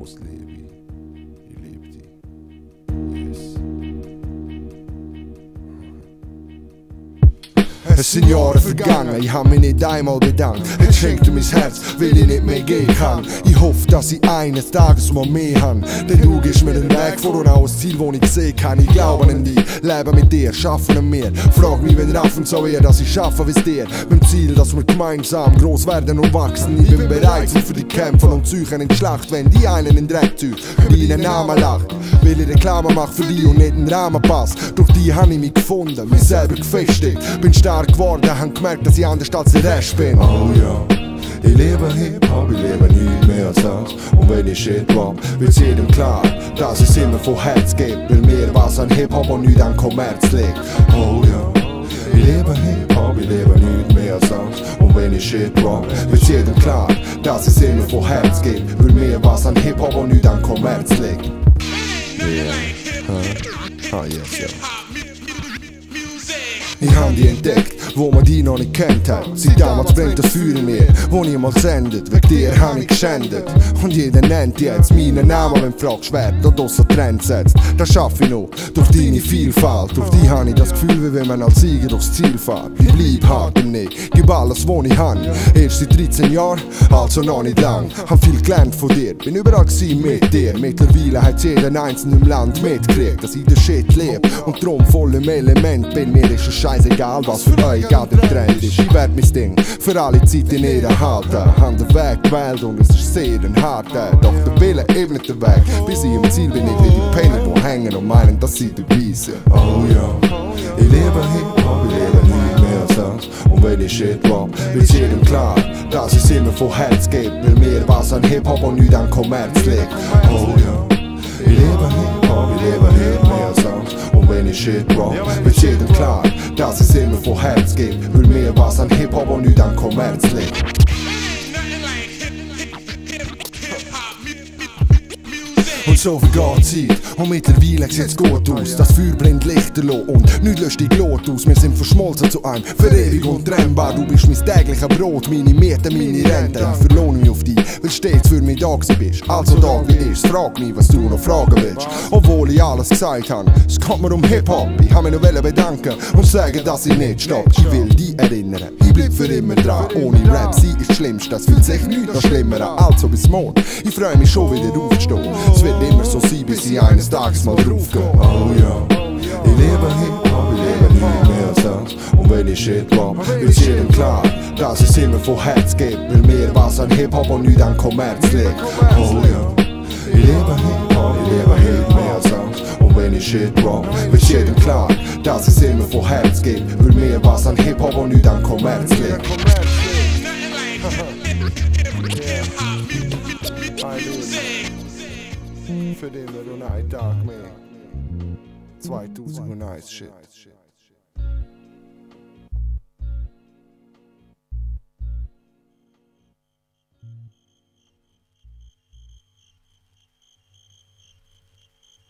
los, Liabi. Ich liebe dich. Yes. Es sind Jahre vergangen, ich hab mich nicht einmal bedankt. Jetzt schenkt mein Herz, weil ich nicht mehr gehen kann. Ich hoffe, dass ich eines Tages mal mehr habe. Denn du gehst mir den Weg vor und auch ein Ziel, wo ich sehen kann. Ich glaube an dich, lebe mit dir, schaffen an mir. Frag mich, wenn Raffen so eher, dass ich schaffe wie's dir. Mit dem Ziel, dass wir gemeinsam groß werden und wachsen. Ich bin bereit für die Kämpfe und Züchen in die Schlacht. Wenn die einen in den Dreck zieht, wie deinen Namen lacht. Weil ich Reklame mache für die und nicht in den Rahmen passt. Durch die habe ich mich gefunden, mich selber gefestigt. Bin stark geworden, hab gemerkt, dass ich anders als der Rest bin. Oh ja, ich lebe Hip-Hop, ich lebe nicht mehr als das. Und wenn ich Shit drop, wird's jedem klar, dass es immer von Herz geht. Weil mir was an Hip-Hop und nicht an Kommerz liegt. Oh ja, ich lebe Hip-Hop, ich lebe nicht mehr als das. Und wenn ich Shit drop, wird's jedem klar, dass es immer von Herz geht. Weil mir was an Hip-Hop und nicht an Kommerz liegt. Yes, ja. Ich hab die entdeckt, wo man die noch nicht kennt hat. Seit damals brennt das Feuer in mir, wo niemand sendet. Wegen dir hab ich geschändet. Und jeder nennt jetzt meinen Namen, wenn fragst, wer da draussen Trend setzt. Das schaff ich noch, durch deine Vielfalt. Durch die hab ich das Gefühl, wie wenn man als Sieger durchs Ziel fährt. Ich bleib hart im Näh, gib alles, wo ich han. Erst seit 13 Jahren, also noch nicht lang. Hab viel gelernt von dir, bin überall gewesen mit dir. Mittlerweile hat jeder Einzelne im Land mitgekriegt, dass ich den Shit lebe. Und drum voll im Element bin, mir ist es scheißegal, was für euch gerade der Trend ist. Ich werd mein Ding für alle Zeit in ihrer halten. Hab den Weg gewählt und es ist sehr ein harter. Doch der Wille ebnet den Weg, bis ich im Ziel bin. Ich will die Penner, die hängen und meinen, dass sie beweisen. Oh ja, ich lebe Hip-Hop, ich lebe nicht mehr als das. Und wenn ich Shit drop, wird's jedem klar, dass es immer von Herz geht. Weil mir was an Hip-Hop und nicht an Kommerz liegt. Oh ja, ich lebe Hip-Hop, ich lebe nicht mehr als das. Und wenn ich Shit drop, wird's jedem klar, dass es immer von Herz geht. Weil mir was an Hip-Hop und nicht an Kommerz liegt. Und so vergeht Zeit, und mittlerweile sieht's gut aus. Das Feuer brennt lichterloh und nichts löscht die Glut aus. Wir sind verschmolzen zu einem, für ewig untrennbar. Du bist mein täglicher Brot, meine Miete, meine Rente. Ich verlohne mich auf dich, weil stets für mich da gewesen bist. Also da wie ist, frag mich, was du noch fragen willst. Obwohl ich alles gesagt habe, es kommt mir um Hip-Hop. Ich hab mich noch bedanken und sagen, dass ich nicht stopp. Ich will dich erinnern, ich bleib für immer dran. Ohne Rap, sie ist das Schlimmste, das fühlt sich nichts noch schlimmer an. Also bis morgen, ich freu mich schon wieder aufzustehen. Es wird immer so sein, bis ich eines Tages mal draufgehe. Oh ja, ich lebe Hip-Hop, ich lebe nicht mehr als das. Und wenn ich Shit drop, wird's jedem klar, dass es immer von Herz geht. Weil mir was an Hip-Hop und nicht an Kommerz liegt. Oh ja, ich lebe Hip-Hop, ich lebe nicht mehr als das. Und wenn ich Shit drop, wird's jedem klar, dass es immer von Herz geht. Weil mir was an Hip-Hop und nicht an Kommerz liegt. Für den wir noch einen Tag mehr 2001 Shit.